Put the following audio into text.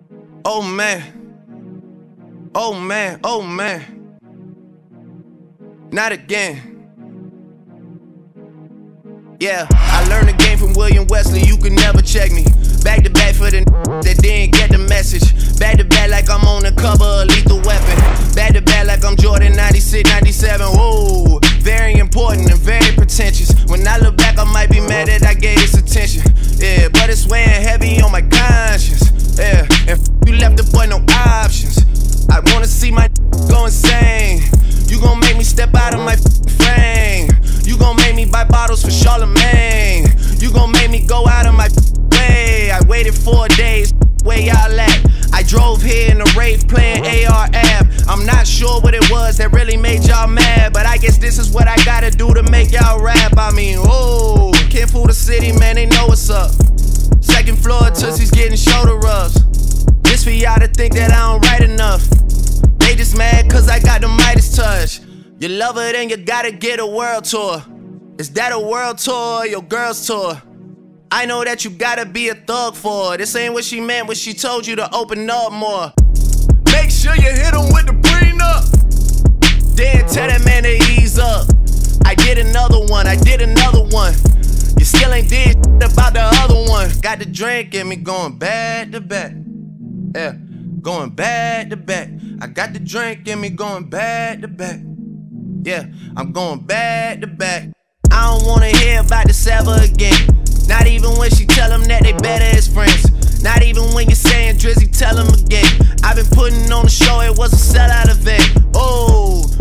Oh man, oh man, oh man, not again. Yeah, I learned the game from William Wesley, you can never check me. Back to back for the that didn't get the message. Back to back like I'm on the cover of Lethal Weapon. Back to back like I'm Jordan 96, 97, whoa. Very important and very pretentious. When I look back I might be mad that I gave this attention. Yeah, but it's weighing heavy on my conscience. Yeah, and you left the boy no options. I wanna see my go insane. You gon' make me step out of my frame. You gon' make me buy bottles for Charlemagne. You gon' make me go out of my way. I waited 4 days, where y'all at? I drove here in a rave playing AR-AB. I'm not sure what it was that really made y'all mad, but I guess this is what I gotta do to make y'all rap. I mean, oh, can't fool the city, man, they know what's up. Second floor, Tootsie's getting shoulder rubs. This for y'all to think that I don't write enough. They just mad cause I got the Midas touch. You love her, then you gotta get a world tour. Is that a world tour or your girl's tour? I know that you gotta be a thug for her. This ain't what she meant when she told you to open up more. Make sure you hit him with the prenup. Then tell that man to ease up. I did another one, I did another one. You still ain't did about the other one. Got the drink in me going back to back. Yeah, going back to back. I got the drink in me going back to back. Yeah, I'm going back to back. I don't wanna hear about the Sava again. Not even when she tell them that they better as friends. Not even when you're saying Drizzy, tell them again. I've been putting on the show, it was a sellout event. Oh,